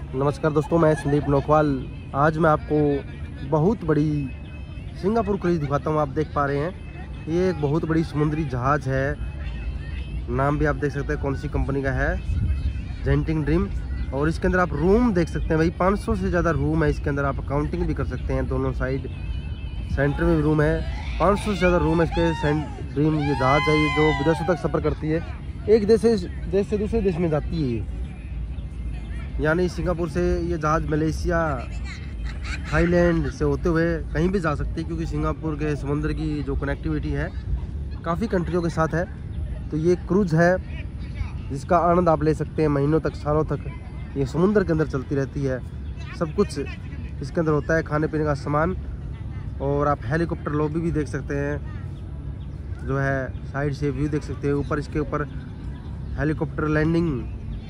नमस्कार दोस्तों, मैं संदीप नौखवाल। आज मैं आपको बहुत बड़ी सिंगापुर क्रूज दिखाता हूँ। आप देख पा रहे हैं ये एक बहुत बड़ी समुद्री जहाज है। नाम भी आप देख सकते हैं कौन सी कंपनी का है, जेंटिंग ड्रीम। और इसके अंदर आप रूम देख सकते हैं भाई, 500 से ज़्यादा रूम है इसके अंदर। आप काउंटिंग भी कर सकते हैं, दोनों साइड सेंटर में भी रूम है। 500 से ज़्यादा रूम है इसके। ड्रीम ये जहाज है ये जो विदेशों तक सफ़र करती है। एक देश से दूसरे देश में जाती है ये, यानी सिंगापुर से ये जहाज़ मलेशिया, थाईलैंड से होते हुए कहीं भी जा सकती है, क्योंकि सिंगापुर के समुद्र की जो कनेक्टिविटी है काफ़ी कंट्रियों के साथ है। तो ये क्रूज़ है जिसका आनंद आप ले सकते हैं महीनों तक, सालों तक। ये समुद्र के अंदर चलती रहती है, सब कुछ इसके अंदर होता है, खाने पीने का सामान। और आप हेलीकॉप्टर लॉबी भी देख सकते हैं, जो है साइड से व्यू देख सकते हैं। ऊपर इसके ऊपर हेलीकॉप्टर लैंडिंग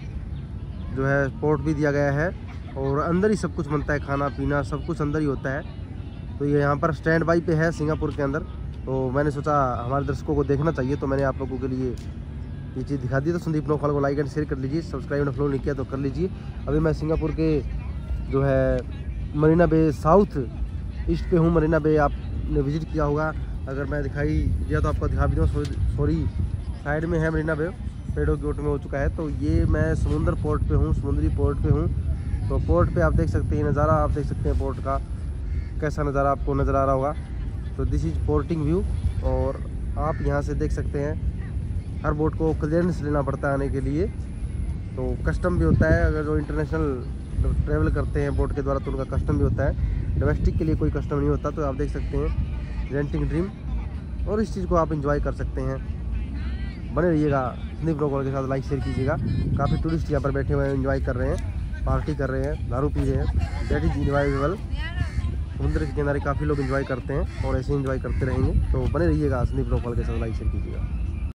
जो है पोर्ट भी दिया गया है, और अंदर ही सब कुछ बनता है, खाना पीना सब कुछ अंदर ही होता है। तो ये यहाँ पर स्टैंड बाई पे है सिंगापुर के अंदर। तो मैंने सोचा हमारे दर्शकों को देखना चाहिए, तो मैंने आप लोगों के लिए ये चीज़ दिखा दी। तो संदीप नौखवाल को लाइक एंड शेयर कर लीजिए, सब्सक्राइब एंड फॉलो नहीं किया तो कर लीजिए। अभी मैं सिंगापुर के जो है मरीना बे साउथ ईस्ट पे हूँ। मरीना बे आपने विजिट किया होगा, अगर मैं दिखाई दिया तो आपको दिखा भी दूँ। सॉरी, साइड में है मरीना बे, पेड़ों की ओट में हो चुका है। तो ये मैं समुद्र पोर्ट पे हूँ, समुद्री पोर्ट पे हूँ। तो पोर्ट पे आप देख सकते हैं नज़ारा, आप देख सकते हैं पोर्ट का कैसा नज़ारा आपको नज़र आ रहा होगा। तो दिस इज़ पोर्टिंग व्यू, और आप यहाँ से देख सकते हैं हर बोट को क्लियरेंस लेना पड़ता है आने के लिए। तो कस्टम भी होता है, अगर जो इंटरनेशनल ट्रैवल करते हैं बोट के द्वारा तो उनका कस्टम भी होता है। डोमेस्टिक के लिए कोई कस्टम नहीं होता। तो आप देख सकते हैं जेंटिंग ड्रीम, और इस चीज़ को आप इंजॉय कर सकते हैं। बने रहिएगा संदीप नौखवाल के साथ, लाइक शेयर कीजिएगा। काफ़ी टूरिस्ट यहाँ पर बैठे हुए हैं, एंजॉय कर रहे हैं, पार्टी कर रहे हैं, दारू पी रहे हैं। That is enjoyable. समुद्र के किनारे काफ़ी लोग एंजॉय करते हैं और ऐसे एंजॉय करते रहेंगे। तो बने रहिएगा संदीप नौखवाल के साथ, लाइक शेयर कीजिएगा।